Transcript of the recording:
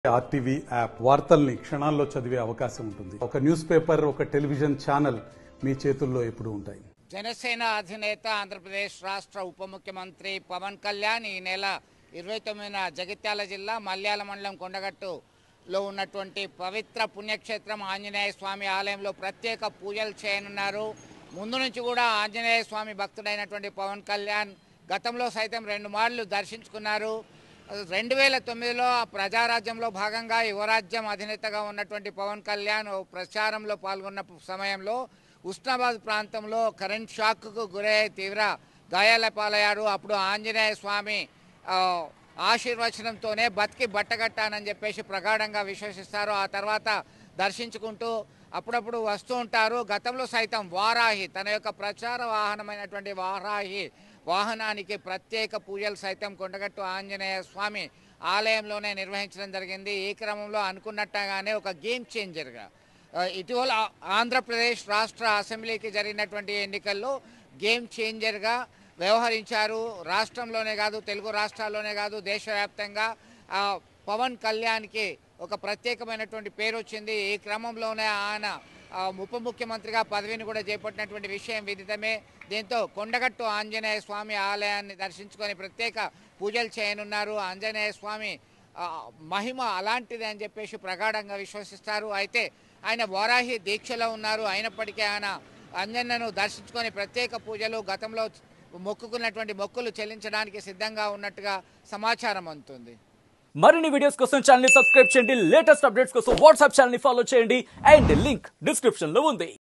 RTV app వార్తల్ని క్షణాల్లో చదివే అవకాశం ఉంటుంది. ఒక న్యూస్ పేపర్, ఒక టెలివిజన్ ఛానల్ మీ చేతుల్లో ఎప్పుడూ ఉంటాయి. జనసేన అధినేత ఆంధ్రప్రదేశ్ రాష్ట్ర ఉప ముఖ్యమంత్రి పవన్ కళ్యాణ్ ఈ నెల 29న జగిత్యాల జిల్లా మల్యాల మండలం కొండగట్టులో ఉన్నటువంటి పవిత్ర పుణ్యక్షేత్రం ఆంజనేయ స్వామి ఆలయంలో ప్రత్యేక పూజలు చేయనున్నారు. ముందు నుంచి కూడా ఆంజనేయ స్వామి భక్తుడైనటువంటి పవన్ కళ్యాణ్ గతంలో సైతం 2 మార్లు దర్శించుకున్నారు. 2009లో ప్రజారాజ్యంలో భాగంగా యువరాజ్యం అధినేతగా ఉన్నటువంటి పవన్ కళ్యాణ్ ప్రచారంలో పాల్గొన్న సమయంలో ఉస్నాబాద్ ప్రాంతంలో కరెంట్ షాక్కు గురై తీవ్ర గాయాల పాలయ్యారు. అప్పుడు ఆంజనేయ స్వామి ఆశీర్వచనంతోనే బతికి బట్టగట్టానని చెప్పేసి ప్రగాఢంగా విశ్వసిస్తారు. ఆ తర్వాత దర్శించుకుంటూ అప్పుడప్పుడు వస్తూ ఉంటారు. గతంలో సైతం వారాహి, తన యొక్క ప్రచార వాహనమైనటువంటి వారాహి వాహనానికి ప్రత్యేక పూజలు సైతం కొండగట్టు ఆంజనేయ స్వామి ఆలయంలోనే నిర్వహించడం జరిగింది. ఈ క్రమంలో అనుకున్నట్టుగానే ఒక గేమ్ చేంజర్గా ఇటీవల ఆంధ్రప్రదేశ్ రాష్ట్ర అసెంబ్లీకి జరిగినటువంటి ఎన్నికల్లో గేమ్ చేంజర్గా వ్యవహరించారు. రాష్ట్రంలోనే కాదు, తెలుగు రాష్ట్రాల్లోనే కాదు, దేశవ్యాప్తంగా పవన్ కళ్యాణ్కి ఒక ప్రత్యేకమైనటువంటి పేరు వచ్చింది. ఈ క్రమంలోనే ఆయన ఉప ముఖ్యమంత్రిగా పదవిని కూడా చేపట్టినటువంటి విషయం విదితమే. దీంతో కొండగట్టు ఆంజనేయ స్వామి ఆలయాన్ని దర్శించుకొని ప్రత్యేక పూజలు చేయనున్నారు. ఆంజనేయ స్వామి మహిమ అలాంటిది అని చెప్పేసి ప్రగాఢంగా విశ్వసిస్తారు. అయితే ఆయన వారాహి దీక్షలో ఉన్నారు. అయినప్పటికీ ఆయన అంజన్నను దర్శించుకొని ప్రత్యేక పూజలు, గతంలో మొక్కుకున్నటువంటి మొక్కులు చెల్లించడానికి సిద్ధంగా ఉన్నట్టుగా సమాచారం అందుతుంది. మరిన్ని వీడియోస్ కోసం ఛానల్ ని సబ్స్క్రైబ్ చేయండి. లేటెస్ట్ అప్డేట్స్ కోసం వాట్సాప్ ఛానల్ ని ఫాలో చేయండి. అండ్ లింక్ డిస్క్రిప్షన్ లో ఉంది.